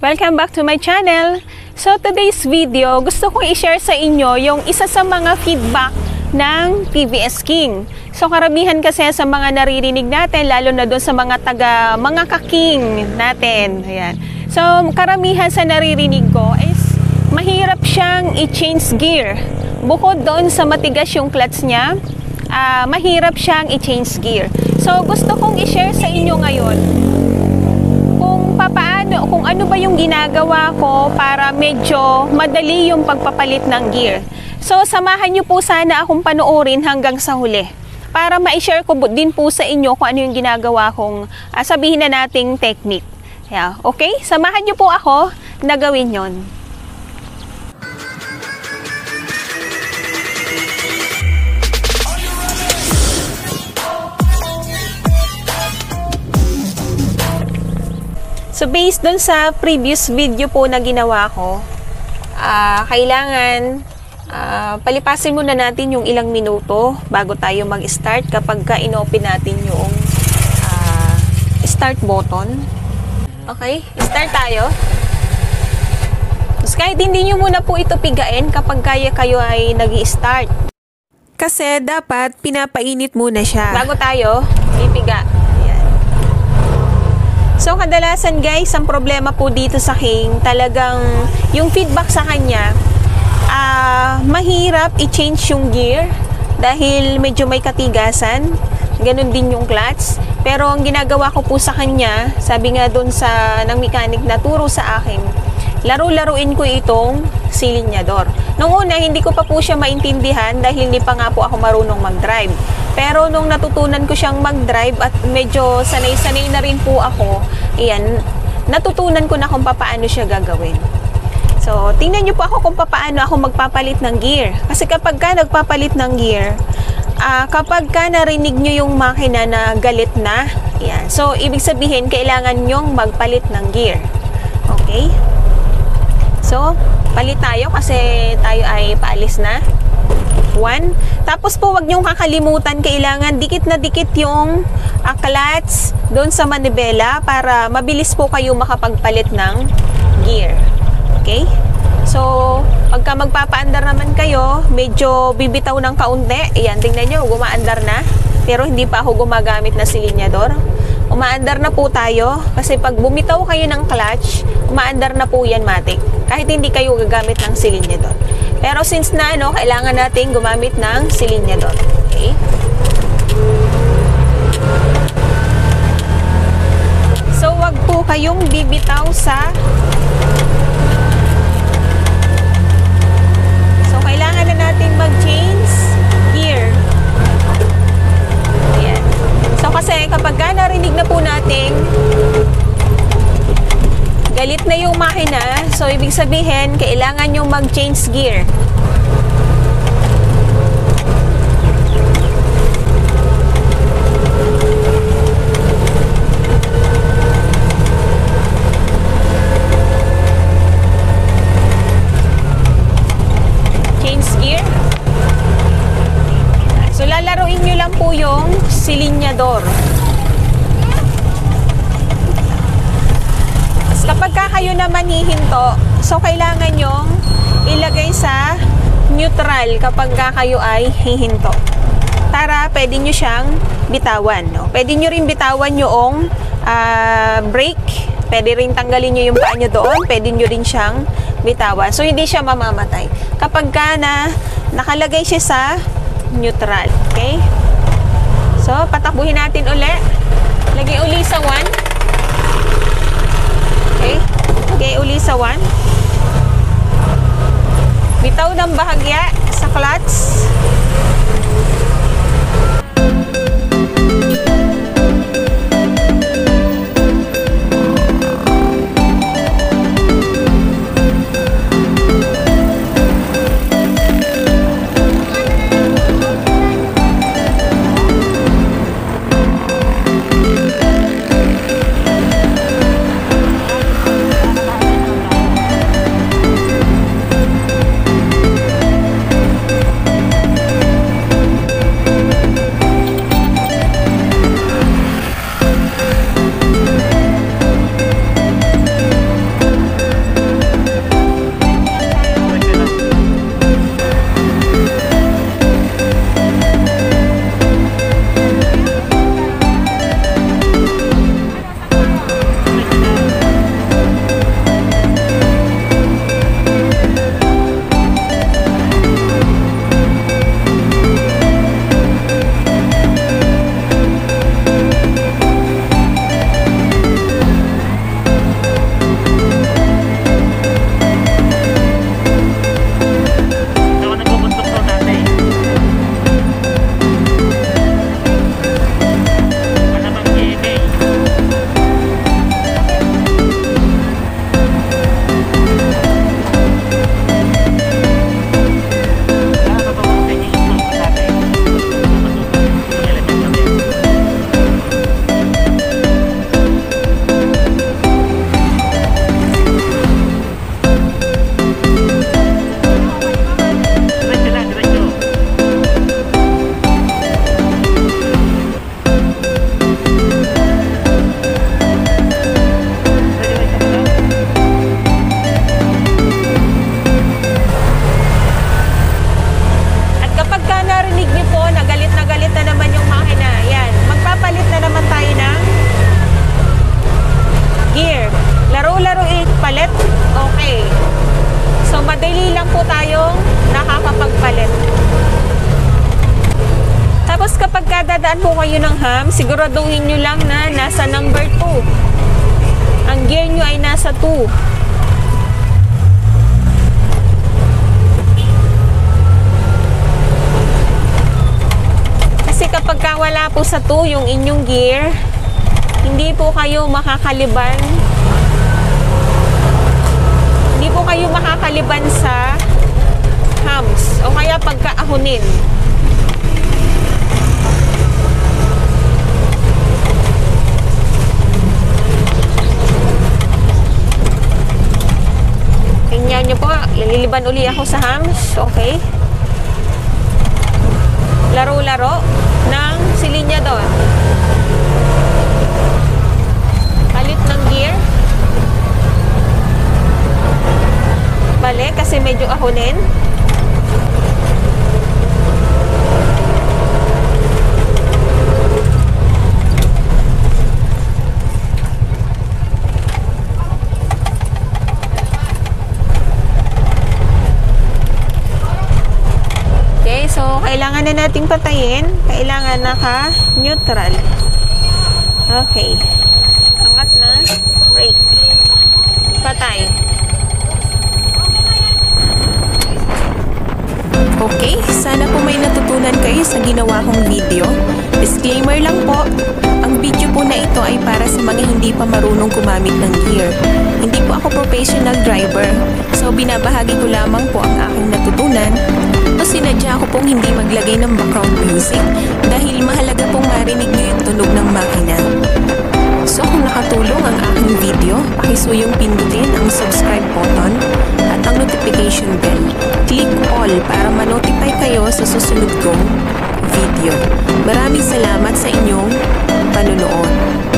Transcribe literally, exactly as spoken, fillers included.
Welcome back to my channel. So today's video, gusto kong i-share sa inyo yung isa sa mga feedback ng T V S King. So karamihan kasi sa mga naririnig natin, lalo na doon sa mga taga, mga kaking natin. Ayan. So karamihan sa naririnig ko is mahirap siyang i-change gear. Bukod doon sa matigas yung clutch niya, uh, mahirap siyang i-change gear. So gusto kong i-share sa inyo ngayon kung papaano, kung ano ba yung ginagawa ko para medyo madali yung pagpapalit ng gear. So samahan niyo po sana akong panoorin hanggang sa huli para ma-share ko din po sa inyo kung ano yung ginagawa kong uh, sabihin na nating technique. Yeah, okay? Samahan niyo po ako na gawin yon. So based dun sa previous video po na ginawa ko, uh, kailangan uh, palipasin muna natin yung ilang minuto bago tayo mag-start kapag ka in-open natin yung uh, start button. Okay, start tayo. Tapos kahit hindi nyo muna po ito pigain kapag kaya kayo ay nag-i-start. Kasi dapat pinapainit muna siya bago tayo ipiga. So kadalasan guys, ang problema po dito sa King, talagang yung feedback sa kanya, uh, mahirap i-change yung gear dahil medyo may katigasan. Ganun din yung clutch. Pero ang ginagawa ko po sa kanya, sabi nga doon sa ng mechanic na turo sa akin, laro-laruin ko itong silinyador. Nung una, hindi ko pa po siya maintindihan dahil hindi pa nga po ako marunong mag-drive. Pero nung natutunan ko siyang mag-drive at medyo sanay-sanay na rin po ako, iyan, natutunan ko na kung paano siya gagawin. So, tingnan niyo po ako kung paano ako magpapalit ng gear. Kasi kapag ka nagpapalit ng gear, uh, kapag ka narinig niyo yung makina na galit na, iyan. So, ibig sabihin, kailangan nyong magpalit ng gear. Okay? So, palit tayo kasi tayo ay paalis na. One. Tapos po, wag niyong kakalimutan, kailangan dikit na dikit yung uh, clutch doon sa manibela para mabilis po kayo makapagpalit ng gear. Okay? So, pagka magpapaandar naman kayo, medyo bibitaw ng kaunti. Ayan, tingnan nyo, gumaandar na. Pero hindi pa ako gumagamit na silinyador. Umaandar na po tayo kasi pag bumitaw kayo ng clutch, umaandar na po yan matik. Kahit hindi kayo gagamit ng silinyador. Pero since na ano, kailangan natin gumamit ng silinyador. Okay? So, wag po kayong bibitaw sa So, kailangan na natin mag-change gear. Ayan. So, kasi kapag ka narinig na po natin galit na yung makina, so ibig sabihin, kailangan nyo mag-change gear. Change gear. So lalaruin nyo lang po yung silinyador. Kapag ka kayo naman hihinto, so kailangan nyong ilagay sa neutral kapag ka kayo ay hihinto. Para pwede nyo siyang bitawan. No? Pwede nyo rin bitawan yung uh, brake. Pwede rin tanggalin nyo yung paa nyo doon. Pwede nyo rin siyang bitawan. So hindi siya mamamatay. Kapag ka na nakalagay siya sa neutral. Okay? So patakbuhin natin uli. Lagay uli sa one. Okay, lagay uli sa one. Bitaw ng bahagya sa clutch. magdadaan po kayo ng ham, siguraduhin nyo lang na nasa number two. Ang gear nyo ay nasa two. Kasi kapag wala po sa two yung inyong gear, hindi po kayo makakaliban. Hindi po kayo makakaliban sa hams o kaya pagkaahunin. Tingnan nyo po, lililiban uli ako sa hams. Okay. Laro-laro ng silinyador. Palit ng gear. Balik kasi medyo ahonin. So, kailangan na nating patayin. Kailangan naka-neutral. Okay. Angat na. Brake. Patay. Okay, sana po may natutunan kayo sa ginawa kong video. Disclaimer lang po, ang video po na ito ay para sa mga hindi pa marunong gumamit ng gear. Hindi po ako professional driver, so binabahagi ko lamang po ang aking natutunan. O sinadya ko pong hindi maglagay ng background music dahil mahalaga pong marinig nyo yung tunog ng makina. So kung nakatulong ang aking video, pakisuyong pindutin ang subscribe button at ang notification bell. Click all para ma-notify kayo sa susunod kong video. Maraming salamat sa inyong panunood.